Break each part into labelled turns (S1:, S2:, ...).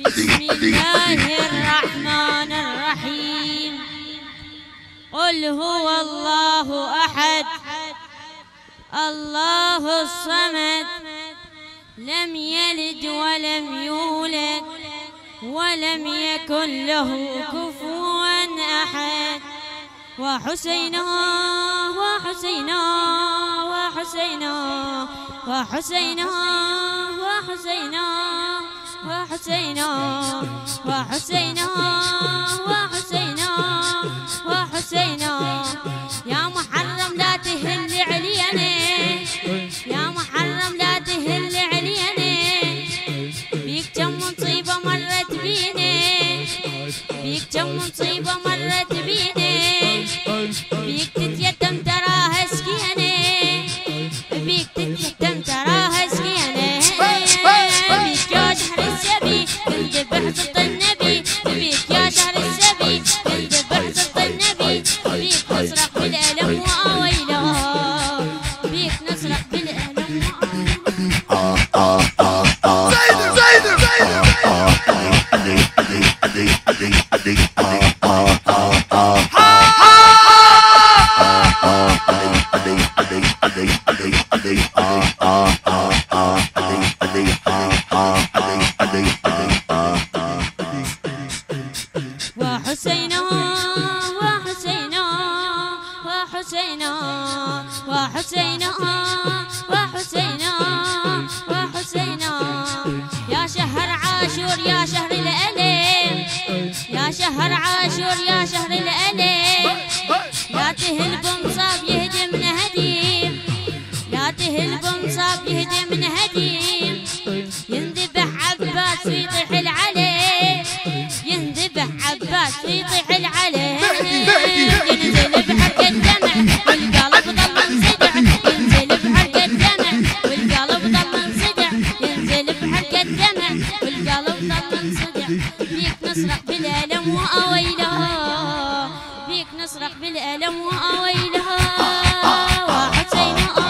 S1: بسم الله الرحمن الرحيم. قل هو الله أحد الله الصمد لم يلد ولم يولد ولم يكن له كفوا أحد. وحسينا وحسينا وحسينا وحسينا وحسينا وحسينا وحسينا وحسينا وحسينا. يا محرم لا تهل علينا، يا محرم لا تهل علينا، بيك كم مصيبة مرت بينا، بيك كم مصيبة مرت بينا، بيك تتيتم تراها سكينة، بيك تتيتم تراها سكينة، بيك يا شهر السبي تذبح ضد النبي، بيك يا شهر السبي تذبح ضد النبي، بيك نصرخ بالألم وأويله، بيك نصرخ بالألم وحسينا وحسينا وحسينا وحسينا وحسينا وحسينا. يا شهر عاشور يا شهر الألم، يا شهر عاشور يا شهر الألم، لا تهل بمصاب يهدم من هديم، لا تهل بمصاب يهدم من هديم، ينذبح عباس ويطيح العلي، ينذبح عباس ويطيح العلي، ينزل بحرق الدمع والقلب ضل انصدع، ينزل بحرق الدمع والقلب ضل انصدع، ينزل بحرق الدمع والقلب ضل انصدع. بيك نصرخ بالألم وأويله، بيك نصرخ بالألم وأويله. وحسينا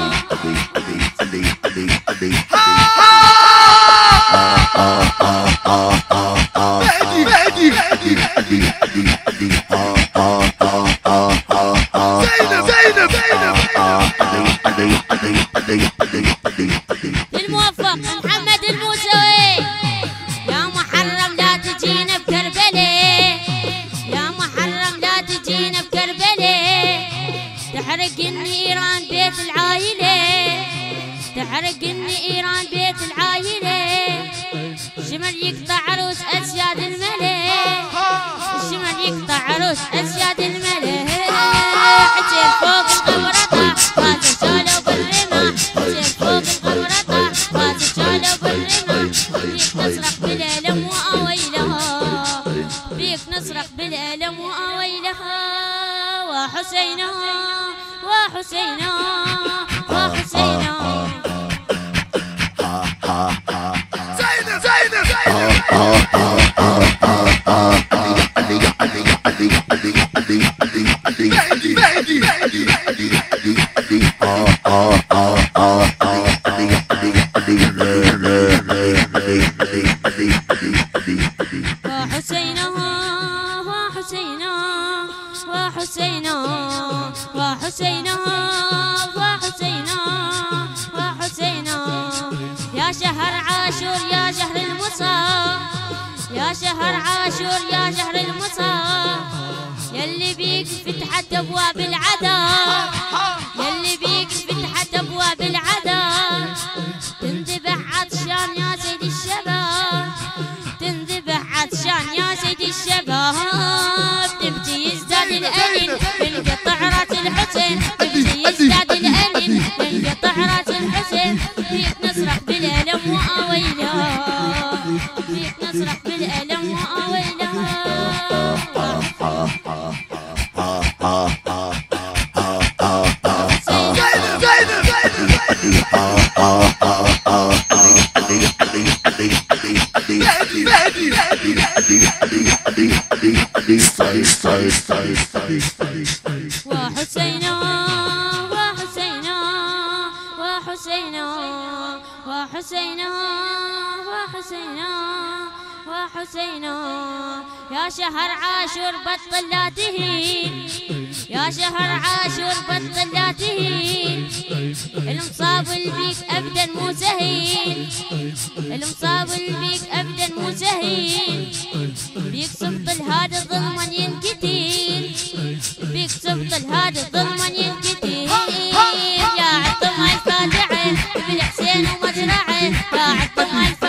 S1: الموفق محمد الموسوي. يا محرم لا تجينا بكربلة، يا محرم لا تجينا بكربلة، تحرق النيران بيت العايلة، تحرق النيران بيت العايلة، الشمل يقطع عروس أسياد الملك، الشمل يقطع عروس أسياد الملك، حجر فوق القمرطة فاز شالوا بالرمى، حجر فوق القمرطة فاز شالوا بالرمى. بيك نصرخ بالألم وأويلها، بيك نصرخ بالألم وأويلها. وحسينا وحسينا وحسينا وحسينا وحسينا وحسينا وحسينا وحسينا وحسينا. يا شهر عاشور يا شهر المصاب، يا شهر عاشور يا شهر المصاب، يلي بيك فتحت أبواب العذاب، يلي بيك فتحت أبواب العذاب، تنذبح عطشان يا سيد الشباب، تنذبح عطشان يا سيد الشباب، تبكي يزداد الأنين من قطع راس الحسين، تبكي يزداد الأنين من قطع راس الحسين. بيك نصرخ بالألم وأويله، بيك نصرخ بالألم وأويله. وحسينا وحسينا وحسينا وحسينا وحسينا وحسينا يا شهر عاشور بطل لا تهين يا شهر عاشور بطل لا تهين المصابل بيك ابدا مو سهيل المصابل بيك ابدا مو سهيل بيك سبط الهادي ظلما ينكتيل بيك سبط الهادي ظلما ينكتيل يا عطم الفاتحه بالحسين ومجرعه يا عطم